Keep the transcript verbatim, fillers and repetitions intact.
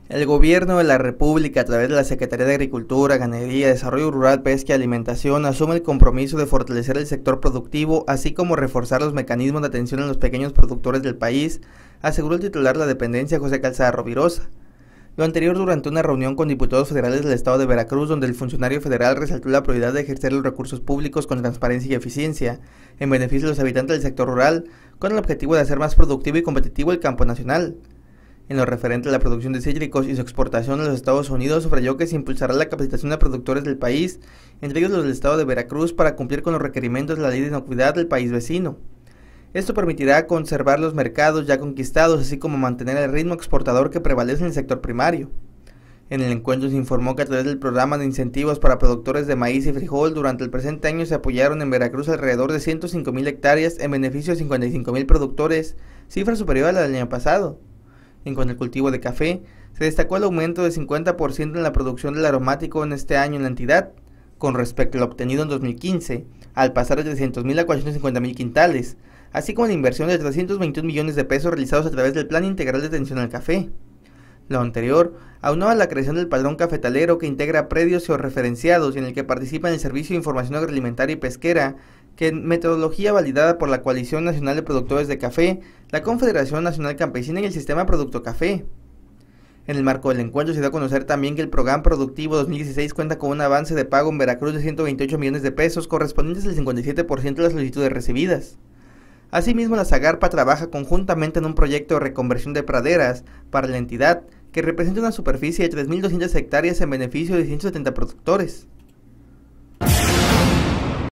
El Gobierno de la República, a través de la Secretaría de Agricultura, Ganadería, Desarrollo Rural, Pesca y Alimentación, asume el compromiso de fortalecer el sector productivo, así como reforzar los mecanismos de atención a los pequeños productores del país, aseguró el titular de la dependencia, José Calzada Rovirosa. Lo anterior durante una reunión con diputados federales del estado de Veracruz, donde el funcionario federal resaltó la prioridad de ejercer los recursos públicos con transparencia y eficiencia, en beneficio de los habitantes del sector rural, con el objetivo de hacer más productivo y competitivo el campo nacional. En lo referente a la producción de cítricos y su exportación a los Estados Unidos, subrayó que se impulsará la capacitación a productores del país, entre ellos los del estado de Veracruz, para cumplir con los requerimientos de la ley de inocuidad del país vecino. Esto permitirá conservar los mercados ya conquistados, así como mantener el ritmo exportador que prevalece en el sector primario. En el encuentro se informó que a través del programa de incentivos para productores de maíz y frijol, durante el presente año se apoyaron en Veracruz alrededor de ciento cinco mil hectáreas en beneficio de cincuenta y cinco mil productores, cifra superior a la del año pasado. En cuanto al cultivo de café, se destacó el aumento de cincuenta por ciento en la producción del aromático en este año en la entidad, con respecto al obtenido en dos mil quince, al pasar de trescientos mil a cuatrocientos cincuenta mil quintales, así como la inversión de trescientos veintiún millones de pesos realizados a través del Plan Integral de Atención al Café. Lo anterior aunaba la creación del padrón cafetalero, que integra predios georreferenciados y en el que participa en el Servicio de Información Agroalimentaria y Pesquera, que en metodología validada por la Coalición Nacional de Productores de Café, la Confederación Nacional Campesina y el Sistema Producto Café. En el marco del encuentro se dio a conocer también que el Programa Productivo dos mil dieciséis cuenta con un avance de pago en Veracruz de ciento veintiocho millones de pesos, correspondientes al cincuenta y siete por ciento de las solicitudes recibidas. Asimismo, la Zagarpa trabaja conjuntamente en un proyecto de reconversión de praderas para la entidad, que representa una superficie de tres mil doscientas hectáreas en beneficio de ciento setenta productores.